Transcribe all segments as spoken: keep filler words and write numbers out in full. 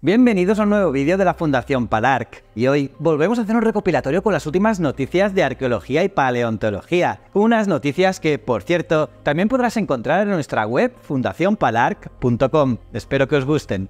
Bienvenidos a un nuevo vídeo de la Fundación Palarc, y hoy volvemos a hacer un recopilatorio con las últimas noticias de arqueología y paleontología. Unas noticias que, por cierto, también podrás encontrar en nuestra web fundación palarc punto com. Espero que os gusten.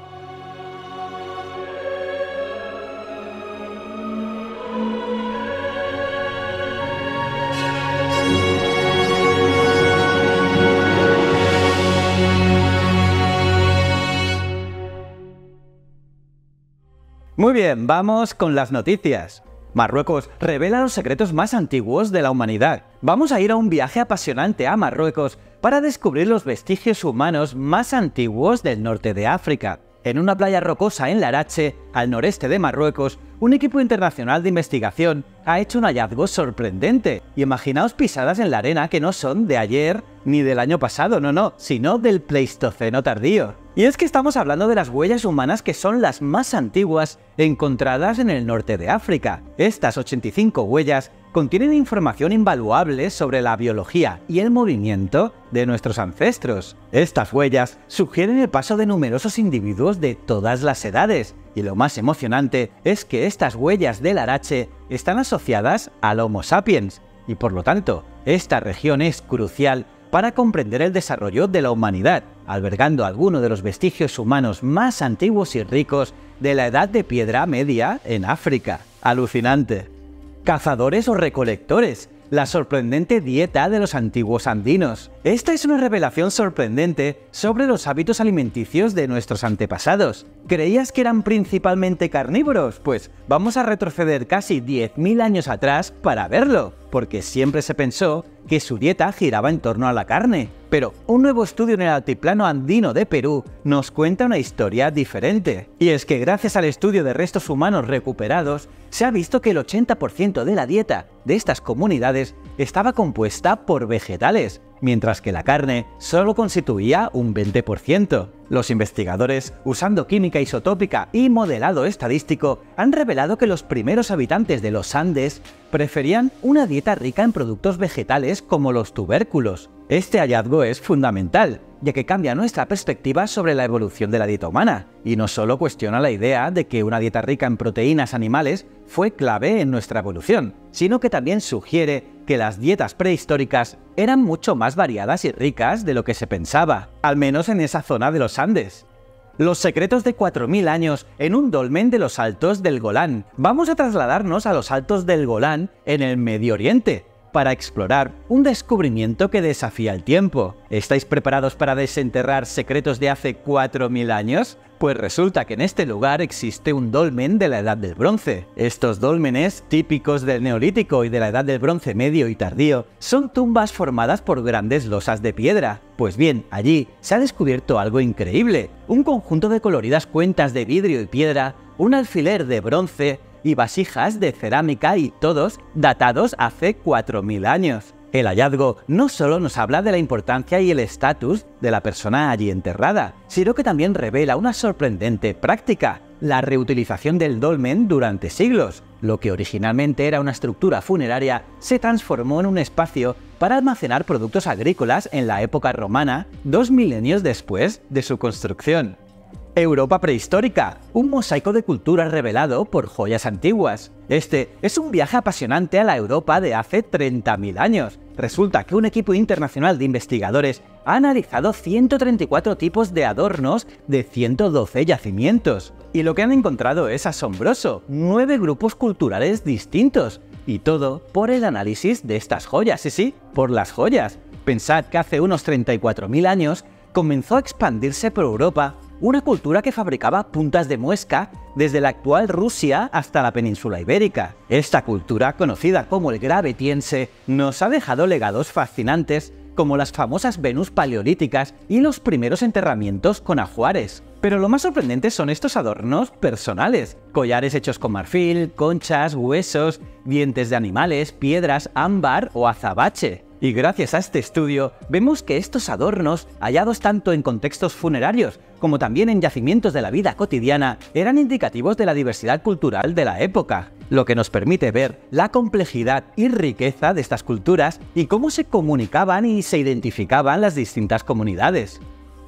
Muy bien, vamos con las noticias. Marruecos revela los secretos más antiguos de la humanidad. Vamos a ir a un viaje apasionante a Marruecos para descubrir los vestigios humanos más antiguos del norte de África. En una playa rocosa en Larache, al noreste de Marruecos, un equipo internacional de investigación ha hecho un hallazgo sorprendente. Y imaginaos pisadas en la arena que no son de ayer ni del año pasado, no, no, sino del Pleistoceno tardío. Y es que estamos hablando de las huellas humanas que son las más antiguas encontradas en el norte de África. Estas ochenta y cinco huellas contienen información invaluable sobre la biología y el movimiento de nuestros ancestros. Estas huellas sugieren el paso de numerosos individuos de todas las edades, y lo más emocionante es que estas huellas del Larache están asociadas al Homo sapiens, y por lo tanto, esta región es crucial para comprender el desarrollo de la humanidad, albergando algunos de los vestigios humanos más antiguos y ricos de la Edad de Piedra Media en África. ¡Alucinante! Cazadores o recolectores, la sorprendente dieta de los antiguos andinos. Esta es una revelación sorprendente sobre los hábitos alimenticios de nuestros antepasados. ¿Creías que eran principalmente carnívoros? Pues vamos a retroceder casi diez mil años atrás para verlo, porque siempre se pensó que su dieta giraba en torno a la carne. Pero un nuevo estudio en el altiplano andino de Perú nos cuenta una historia diferente. Y es que gracias al estudio de restos humanos recuperados, se ha visto que el ochenta por ciento de la dieta de estas comunidades estaba compuesta por vegetales, mientras que la carne solo constituía un veinte por ciento. Los investigadores, usando química isotópica y modelado estadístico, han revelado que los primeros habitantes de los Andes preferían una dieta rica en productos vegetales como los tubérculos. Este hallazgo es fundamental, ya que cambia nuestra perspectiva sobre la evolución de la dieta humana, y no solo cuestiona la idea de que una dieta rica en proteínas animales fue clave en nuestra evolución, sino que también sugiere que las dietas prehistóricas eran mucho más variadas y ricas de lo que se pensaba, al menos en esa zona de los Andes. Los secretos de cuatro mil años en un dolmen de los Altos del Golán. Vamos a trasladarnos a los Altos del Golán en el Medio Oriente, para explorar un descubrimiento que desafía el tiempo. ¿Estáis preparados para desenterrar secretos de hace cuatro mil años? Pues resulta que en este lugar existe un dolmen de la Edad del Bronce. Estos dólmenes, típicos del Neolítico y de la Edad del Bronce medio y tardío, son tumbas formadas por grandes losas de piedra. Pues bien, allí se ha descubierto algo increíble: un conjunto de coloridas cuentas de vidrio y piedra, un alfiler de bronce y vasijas de cerámica, y todos datados hace cuatro mil años. El hallazgo no solo nos habla de la importancia y el estatus de la persona allí enterrada, sino que también revela una sorprendente práctica: la reutilización del dolmen durante siglos. Lo que originalmente era una estructura funeraria se transformó en un espacio para almacenar productos agrícolas en la época romana, dos milenios después de su construcción. Europa prehistórica, un mosaico de cultura revelado por joyas antiguas. Este es un viaje apasionante a la Europa de hace treinta mil años. Resulta que un equipo internacional de investigadores ha analizado ciento treinta y cuatro tipos de adornos de ciento doce yacimientos. Y lo que han encontrado es asombroso: nueve grupos culturales distintos. Y todo por el análisis de estas joyas, sí, sí, por las joyas. Pensad que hace unos treinta y cuatro mil años comenzó a expandirse por Europa una cultura que fabricaba puntas de muesca desde la actual Rusia hasta la península ibérica. Esta cultura, conocida como el Gravetiense, nos ha dejado legados fascinantes como las famosas Venus paleolíticas y los primeros enterramientos con ajuares. Pero lo más sorprendente son estos adornos personales: collares hechos con marfil, conchas, huesos, dientes de animales, piedras, ámbar o azabache. Y gracias a este estudio vemos que estos adornos, hallados tanto en contextos funerarios como también en yacimientos de la vida cotidiana, eran indicativos de la diversidad cultural de la época, lo que nos permite ver la complejidad y riqueza de estas culturas y cómo se comunicaban y se identificaban las distintas comunidades.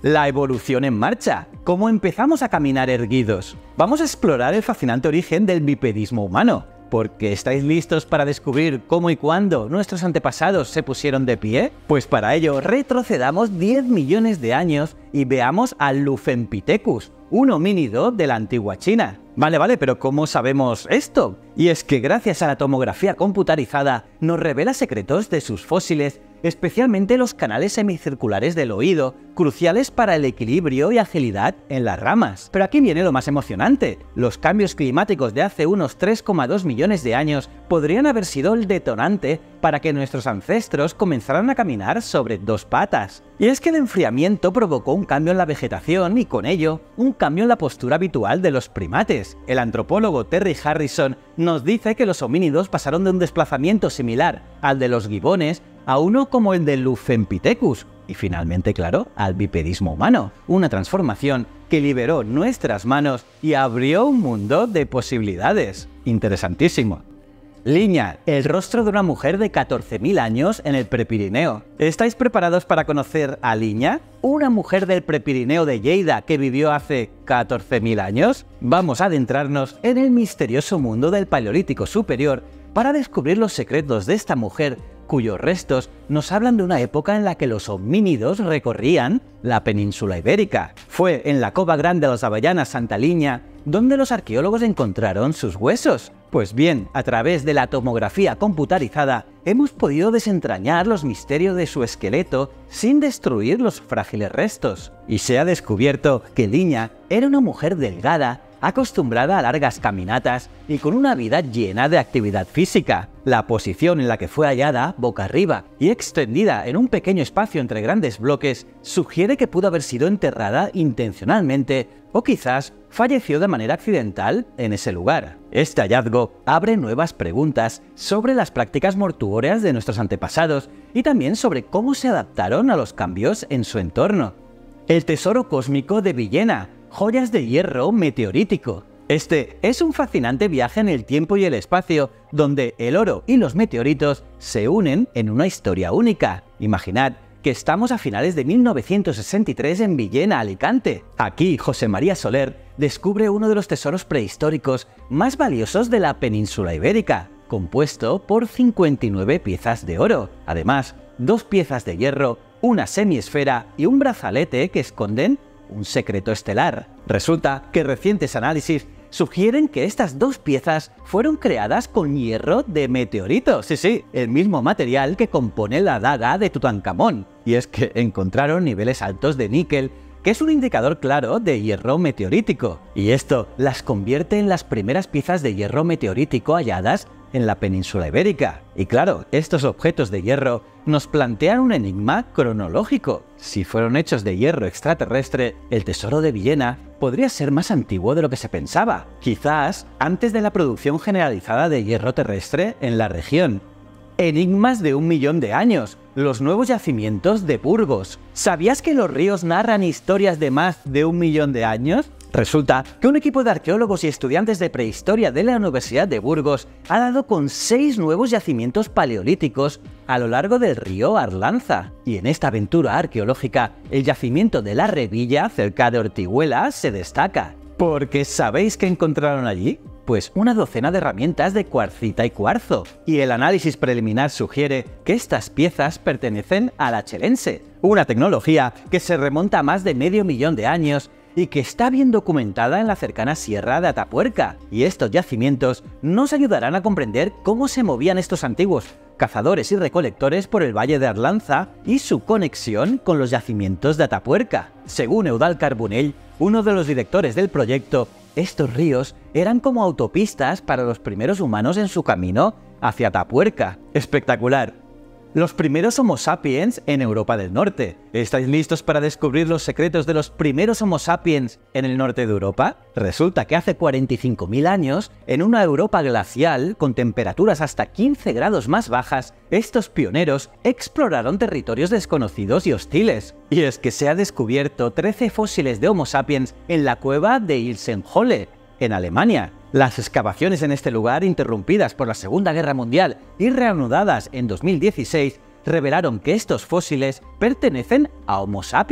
La evolución en marcha. ¿Cómo empezamos a caminar erguidos? Vamos a explorar el fascinante origen del bipedismo humano. ¿Porque estáis listos para descubrir cómo y cuándo nuestros antepasados se pusieron de pie? Pues para ello retrocedamos diez millones de años y veamos al Lufenpithecus, un homínido de la antigua China. Vale, vale, pero ¿cómo sabemos esto? Y es que gracias a la tomografía computarizada nos revela secretos de sus fósiles, especialmente los canales semicirculares del oído, cruciales para el equilibrio y agilidad en las ramas. Pero aquí viene lo más emocionante. Los cambios climáticos de hace unos tres coma dos millones de años podrían haber sido el detonante para que nuestros ancestros comenzaran a caminar sobre dos patas. Y es que el enfriamiento provocó un cambio en la vegetación y con ello, un cambio en la postura habitual de los primates. El antropólogo Terry Harrison nos dice que los homínidos pasaron de un desplazamiento similar al de los gibones a uno como el del Lufenpithecus y finalmente, claro, al bipedismo humano, una transformación que liberó nuestras manos y abrió un mundo de posibilidades. Interesantísimo. Liña, el rostro de una mujer de catorce mil años en el Prepirineo. ¿Estáis preparados para conocer a Liña? ¿Una mujer del Prepirineo de Lleida que vivió hace catorce mil años? Vamos a adentrarnos en el misterioso mundo del Paleolítico Superior para descubrir los secretos de esta mujer cuyos restos nos hablan de una época en la que los homínidos recorrían la península ibérica. Fue en la Cova Grande de los Avellanas Santa Liña donde los arqueólogos encontraron sus huesos. Pues bien, a través de la tomografía computarizada hemos podido desentrañar los misterios de su esqueleto sin destruir los frágiles restos. Y se ha descubierto que Liña era una mujer delgada, acostumbrada a largas caminatas y con una vida llena de actividad física. La posición en la que fue hallada, boca arriba y extendida en un pequeño espacio entre grandes bloques, sugiere que pudo haber sido enterrada intencionalmente o quizás falleció de manera accidental en ese lugar. Este hallazgo abre nuevas preguntas sobre las prácticas mortuorias de nuestros antepasados y también sobre cómo se adaptaron a los cambios en su entorno. El tesoro cósmico de Villena, joyas de hierro meteorítico. Este es un fascinante viaje en el tiempo y el espacio, donde el oro y los meteoritos se unen en una historia única. Imaginad que estamos a finales de mil novecientos sesenta y tres en Villena, Alicante. Aquí, José María Soler descubre uno de los tesoros prehistóricos más valiosos de la península ibérica, compuesto por cincuenta y nueve piezas de oro. Además, dos piezas de hierro, una semiesfera y un brazalete que esconden un secreto estelar. Resulta que recientes análisis sugieren que estas dos piezas fueron creadas con hierro de meteorito. Sí, sí, el mismo material que compone la daga de Tutankamón. Y es que encontraron niveles altos de níquel, que es un indicador claro de hierro meteorítico. Y esto las convierte en las primeras piezas de hierro meteorítico halladas en la península ibérica. Y claro, estos objetos de hierro nos plantean un enigma cronológico. Si fueron hechos de hierro extraterrestre, el tesoro de Villena podría ser más antiguo de lo que se pensaba, quizás antes de la producción generalizada de hierro terrestre en la región. Enigmas de un millón de años, los nuevos yacimientos de Burgos. ¿Sabías que los ríos narran historias de más de un millón de años? Resulta que un equipo de arqueólogos y estudiantes de prehistoria de la Universidad de Burgos ha dado con seis nuevos yacimientos paleolíticos a lo largo del río Arlanza. Y en esta aventura arqueológica, el yacimiento de la Revilla, cerca de Ortiguela, se destaca. ¿Porque sabéis qué encontraron allí? Pues una docena de herramientas de cuarcita y cuarzo. Y el análisis preliminar sugiere que estas piezas pertenecen a la chelense, una tecnología que se remonta a más de medio millón de años y que está bien documentada en la cercana sierra de Atapuerca. Y estos yacimientos nos ayudarán a comprender cómo se movían estos antiguos cazadores y recolectores por el valle de Arlanza y su conexión con los yacimientos de Atapuerca. Según Eudald Carbonell, uno de los directores del proyecto, estos ríos eran como autopistas para los primeros humanos en su camino hacia Atapuerca. ¡Espectacular! Los primeros Homo sapiens en Europa del Norte. ¿Estáis listos para descubrir los secretos de los primeros Homo sapiens en el norte de Europa? Resulta que hace cuarenta y cinco mil años, en una Europa glacial con temperaturas hasta quince grados más bajas, estos pioneros exploraron territorios desconocidos y hostiles. Y es que se ha descubierto trece fósiles de Homo sapiens en la cueva de Ilsenhöhle, en Alemania. Las excavaciones en este lugar, interrumpidas por la Segunda Guerra Mundial y reanudadas en dos mil dieciséis, revelaron que estos fósiles pertenecen a Homo sapiens,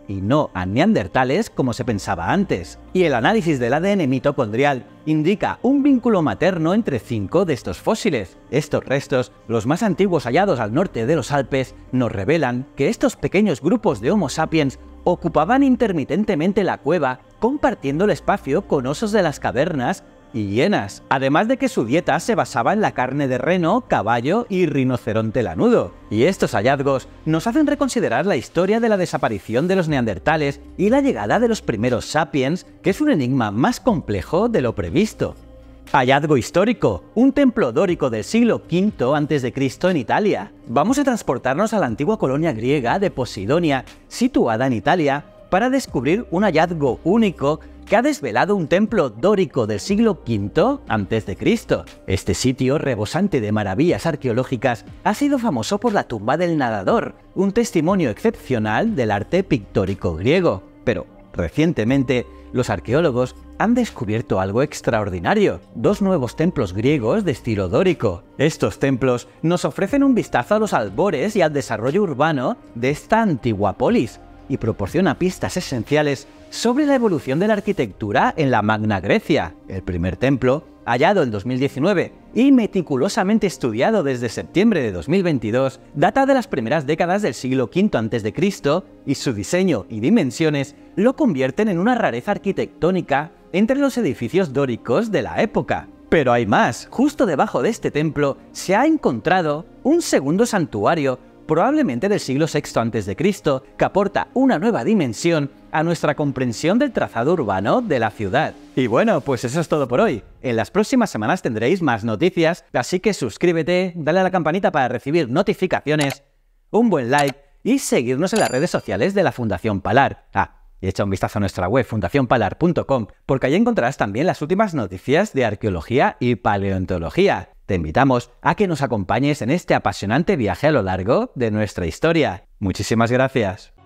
y no a neandertales como se pensaba antes. Y el análisis del A D N mitocondrial indica un vínculo materno entre cinco de estos fósiles. Estos restos, los más antiguos hallados al norte de los Alpes, nos revelan que estos pequeños grupos de Homo sapiens ocupaban intermitentemente la cueva, compartiendo el espacio con osos de las cavernas y hienas, además de que su dieta se basaba en la carne de reno, caballo y rinoceronte lanudo. Y estos hallazgos nos hacen reconsiderar la historia de la desaparición de los neandertales y la llegada de los primeros sapiens, que es un enigma más complejo de lo previsto. Hallazgo histórico, un templo dórico del siglo quinto antes de Cristo en Italia. Vamos a transportarnos a la antigua colonia griega de Posidonia, situada en Italia, para descubrir un hallazgo único que ha desvelado un templo dórico del siglo quinto antes de Cristo. Este sitio, rebosante de maravillas arqueológicas, ha sido famoso por la tumba del nadador, un testimonio excepcional del arte pictórico griego. Pero, recientemente, los arqueólogos han descubierto algo extraordinario, dos nuevos templos griegos de estilo dórico. Estos templos nos ofrecen un vistazo a los albores y al desarrollo urbano de esta antigua polis, y proporciona pistas esenciales sobre la evolución de la arquitectura en la Magna Grecia. El primer templo, hallado en dos mil diecinueve y meticulosamente estudiado desde septiembre de dos mil veintidós, data de las primeras décadas del siglo quinto antes de Cristo y su diseño y dimensiones lo convierten en una rareza arquitectónica entre los edificios dóricos de la época. Pero hay más. Justo debajo de este templo se ha encontrado un segundo santuario, probablemente del siglo sexto antes de Cristo, que aporta una nueva dimensión a nuestra comprensión del trazado urbano de la ciudad. Y bueno, pues eso es todo por hoy. En las próximas semanas tendréis más noticias, así que suscríbete, dale a la campanita para recibir notificaciones, un buen like y seguirnos en las redes sociales de la Fundación Palar. Ah, y echa un vistazo a nuestra web fundación palar punto com, porque allí encontrarás también las últimas noticias de arqueología y paleontología. Te invitamos a que nos acompañes en este apasionante viaje a lo largo de nuestra historia. Muchísimas gracias.